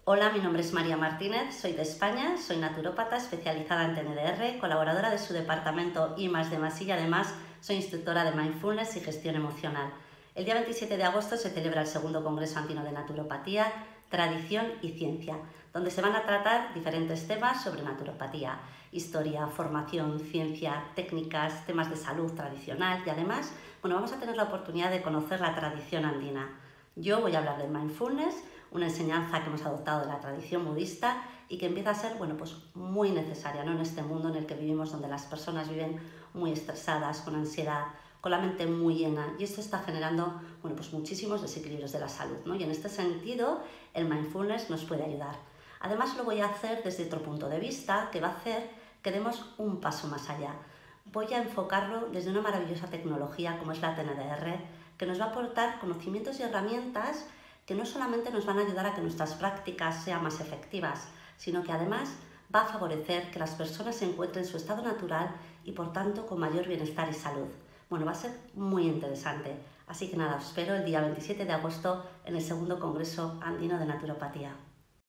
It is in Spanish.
Hola, mi nombre es María Martínez, soy de España, soy naturópata especializada en TNDR, colaboradora de su departamento I+D+I y además soy instructora de Mindfulness y Gestión Emocional. El día 27 de agosto se celebra el segundo Congreso Andino de Naturopatía, Tradición y Ciencia, donde se van a tratar diferentes temas sobre naturopatía, historia, formación, ciencia, técnicas, temas de salud tradicional y además vamos a tener la oportunidad de conocer la tradición andina. Yo voy a hablar de Mindfulness, una enseñanza que hemos adoptado de la tradición budista y que empieza a ser muy necesaria, ¿no? En este mundo en el que vivimos, donde las personas viven muy estresadas, con ansiedad, con la mente muy llena, y esto está generando muchísimos desequilibrios de la salud, ¿no? Y en este sentido el Mindfulness nos puede ayudar. Además lo voy a hacer desde otro punto de vista que va a hacer que demos un paso más allá. Voy a enfocarlo desde una maravillosa tecnología como es la TNDR, que nos va a aportar conocimientos y herramientas que no solamente nos van a ayudar a que nuestras prácticas sean más efectivas, sino que además va a favorecer que las personas se encuentren en su estado natural y por tanto con mayor bienestar y salud. Va a ser muy interesante. Así que nada, os espero el día 27 de agosto en el segundo Congreso Andino de Naturopatía.